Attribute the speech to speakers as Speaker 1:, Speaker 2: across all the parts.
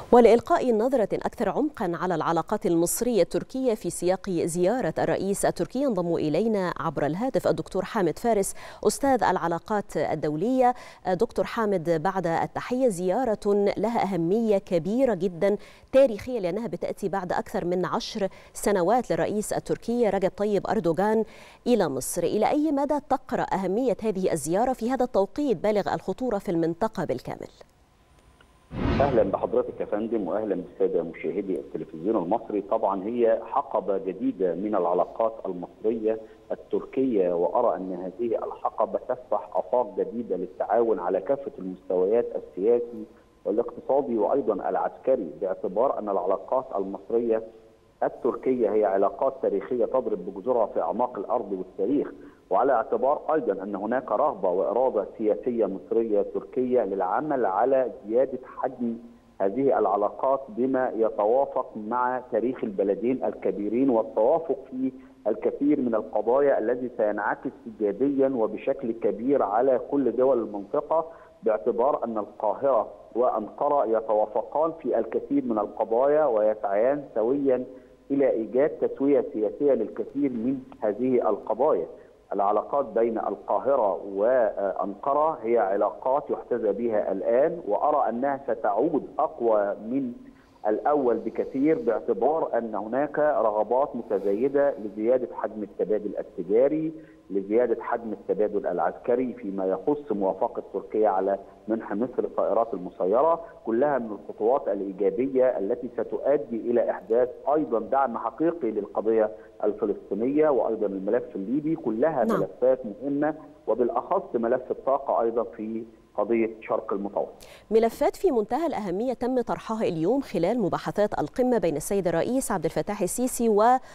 Speaker 1: ولإلقاء نظرة أكثر عمقا على العلاقات المصرية التركية في سياق زيارة الرئيس التركي ينضم إلينا عبر الهاتف الدكتور حامد فارس أستاذ العلاقات الدولية. دكتور حامد، بعد التحية، زيارة لها أهمية كبيرة جدا تاريخية لأنها بتأتي بعد أكثر من 10 سنوات للرئيس التركي رجب طيب أردوغان إلى مصر. إلى أي مدى تقرأ أهمية هذه الزيارة في هذا التوقيت بالغ الخطورة في المنطقة بالكامل؟
Speaker 2: اهلا بحضرتك يا فندم، واهلا بالساده مشاهدي التلفزيون المصري. طبعا هي حقبه جديده من العلاقات المصريه التركيه، وارى ان هذه الحقبه تفتح افاق جديده للتعاون على كافه المستويات السياسي والاقتصادي وايضا العسكري، باعتبار ان العلاقات المصريه التركيه هي علاقات تاريخيه تضرب بجذورها في اعماق الارض والتاريخ، وعلى اعتبار ايضا ان هناك رغبه واراده سياسيه مصريه تركيه للعمل على زياده حجم هذه العلاقات بما يتوافق مع تاريخ البلدين الكبيرين، والتوافق في الكثير من القضايا التي سينعكس ايجابيا وبشكل كبير على كل دول المنطقه، باعتبار ان القاهره وانقره يتوافقان في الكثير من القضايا ويسعيان سويا الى ايجاد تسويه سياسيه للكثير من هذه القضايا. العلاقات بين القاهرة وأنقرة هي علاقات يحتذى بها الآن، وأرى أنها ستعود أقوى من الأول بكثير، باعتبار أن هناك رغبات متزايدة لزيادة حجم التبادل التجاري، لزيادة حجم التبادل العسكري فيما يخص موافقة تركيا على منح مصر الطائرات المسيرة، كلها من الخطوات الإيجابية التي ستؤدي إلى إحداث أيضا دعم حقيقي للقضية الفلسطينية وأيضا الملف الليبي، كلها ملفات مهمة، وبالأخص ملف الطاقة أيضا في قضية شرق المتوسط.
Speaker 1: ملفات في منتهى الأهمية تم طرحها اليوم خلال مباحثات القمة بين السيد الرئيس عبد الفتاح السيسي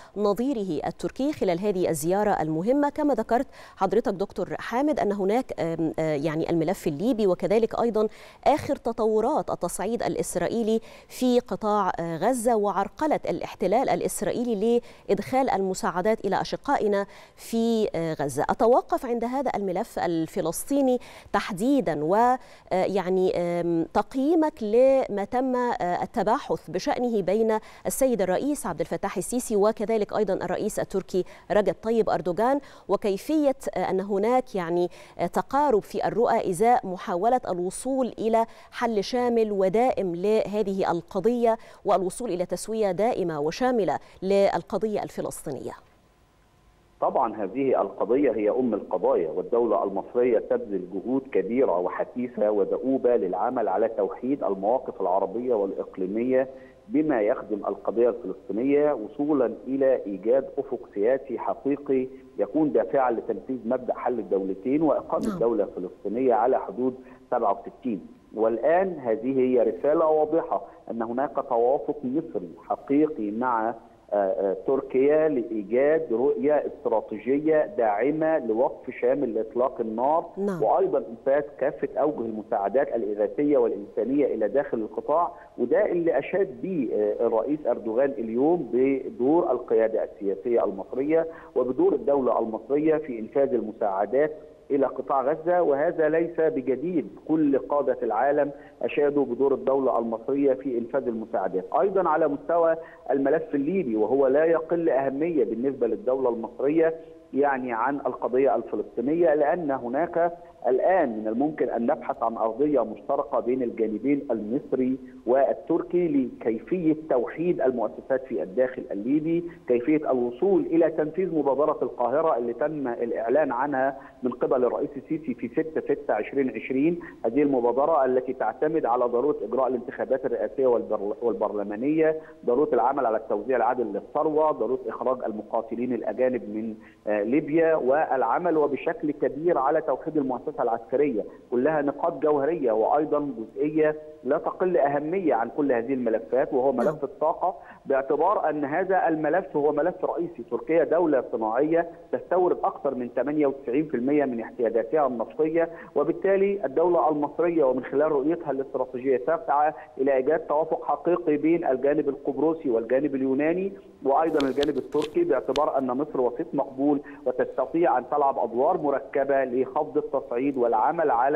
Speaker 1: ونظيره التركي خلال هذه الزيارة المهمة. كما ذكرت حضرتك دكتور حامد أن هناك يعني الملف الليبي، وكذلك أيضا آخر تطورات التصعيد الإسرائيلي في قطاع غزة وعرقلة الاحتلال الإسرائيلي لإدخال المساعدات إلى أشقائنا في غزة. أتوقف عند هذا الملف الفلسطيني تحديدا، ويعني تقييمك لما تم التباحث بشأنه بين السيد الرئيس عبد الفتاح السيسي وكذلك أيضا الرئيس التركي رجب طيب أردوغان، وكيفية أن هناك يعني تقارب في الرؤى إزاء محاولة الوصول إلى حل شامل ودائم لهذه القضية والوصول إلى تسوية دائمة وشاملة للقضية الفلسطينية.
Speaker 2: طبعا هذه القضية هي أم القضايا، والدولة المصرية تبذل جهود كبيرة وحثيثة ودؤوبة للعمل على توحيد المواقف العربية والإقليمية بما يخدم القضية الفلسطينية، وصولا إلى إيجاد أفق سياسي حقيقي يكون دافعا لتنفيذ مبدأ حل الدولتين وإقامة دولة فلسطينية على حدود 67. والآن هذه هي رسالة واضحة أن هناك توافق مصري حقيقي مع تركيا لإيجاد رؤية استراتيجية داعمة لوقف شامل لإطلاق النار، وأيضا إنفاذ كافة أوجه المساعدات الإغاثية والإنسانية إلى داخل القطاع. وده اللي أشاد به الرئيس أردوغان اليوم بدور القيادة السياسية المصرية وبدور الدولة المصرية في إنفاذ المساعدات إلى قطاع غزة، وهذا ليس بجديد، كل قادة العالم أشادوا بدور الدولة المصرية في إنفاذ المساعدات. أيضا على مستوى الملف الليبي، وهو لا يقل أهمية بالنسبة للدولة المصرية يعني عن القضية الفلسطينية، لأن هناك الآن من الممكن أن نبحث عن أرضية مشتركة بين الجانبين المصري والتركي لكيفية توحيد المؤسسات في الداخل الليبي، كيفية الوصول إلى تنفيذ مبادرة القاهرة اللي تم الإعلان عنها من قبل الرئيس السيسي في 6/6/2020. هذه المبادرة التي تعتمد على ضرورة إجراء الانتخابات الرئاسية والبرلمانية، ضرورة العمل على التوزيع العادل للثروة، ضرورة إخراج المقاتلين الأجانب من ليبيا، والعمل وبشكل كبير على توحيد المؤسسة العسكرية. كلها نقاط جوهرية وأيضا جزئية لا تقل أهمية عن كل هذه الملفات، وهو ملف الطاقة، باعتبار أن هذا الملف هو ملف رئيسي. تركيا دولة صناعية تستورد أكثر من 98% من احتياجاتها النفطية، وبالتالي الدولة المصرية ومن خلال رؤيتها الاستراتيجية تسعى إلى إيجاد توافق حقيقي بين الجانب القبرصي والجانب اليوناني وأيضا الجانب التركي، باعتبار أن مصر وسيط مقبول وتستطيع أن تلعب أدوار مركبة لخفض التصعيد والعمل على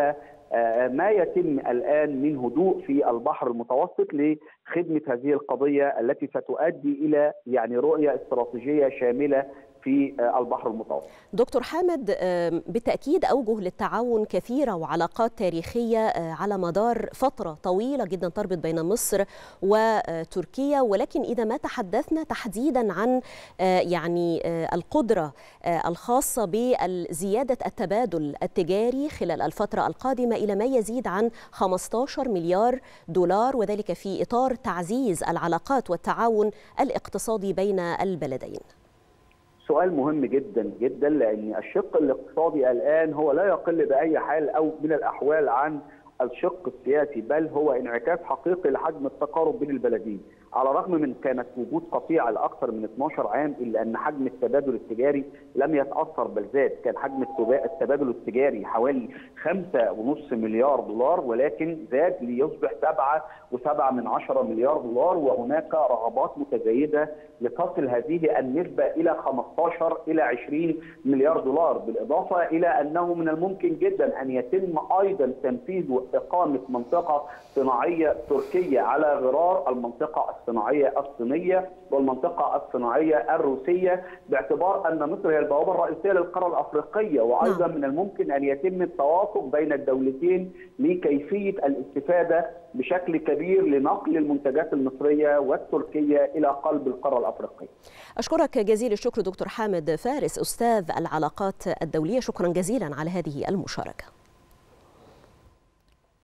Speaker 2: ما يتم الآن من هدوء في البحر المتوسط لخدمة هذه القضية التي ستؤدي إلى رؤية استراتيجية شاملة في البحر المتوسط.
Speaker 1: دكتور حامد، بالتأكيد أوجه للتعاون كثيرة وعلاقات تاريخية على مدار فترة طويلة جدا تربط بين مصر وتركيا، ولكن إذا ما تحدثنا تحديدا عن القدرة الخاصة بزيادة التبادل التجاري خلال الفترة القادمة إلى ما يزيد عن 15 مليار دولار، وذلك في إطار تعزيز العلاقات والتعاون الاقتصادي بين البلدين.
Speaker 2: سؤال مهم جدا جدا، لأن الشق الاقتصادي الآن هو لا يقل بأي حال أو من الأحوال عن الشق السياسي، بل هو انعكاس حقيقي لحجم التقارب بين البلدين. على الرغم من كانت وجود قطيعة لأكثر من 12 عام، إلا أن حجم التبادل التجاري لم يتأثر بل زاد. كان حجم التبادل التجاري حوالي 5.5 مليار دولار، ولكن زاد ليصبح 7.7 مليار دولار، وهناك رغبات متزايدة لتصل هذه النسبة إلى 15 إلى 20 مليار دولار، بالإضافة إلى أنه من الممكن جدا أن يتم أيضا تنفيذ وإقامة منطقة صناعية تركية على غرار المنطقة الصناعية الصينية والمنطقة الصناعية الروسية، باعتبار أن مصر هي البوابة الرئيسية للقارة الأفريقية. وأيضا من الممكن أن يتم التوافق بين الدولتين لكيفية الاستفادة بشكل كبير لنقل المنتجات المصرية والتركية إلى قلب القارة الأفريقية.
Speaker 1: أشكرك جزيل الشكر دكتور حامد فارس، أستاذ العلاقات الدولية، شكرا جزيلا على هذه المشاركة.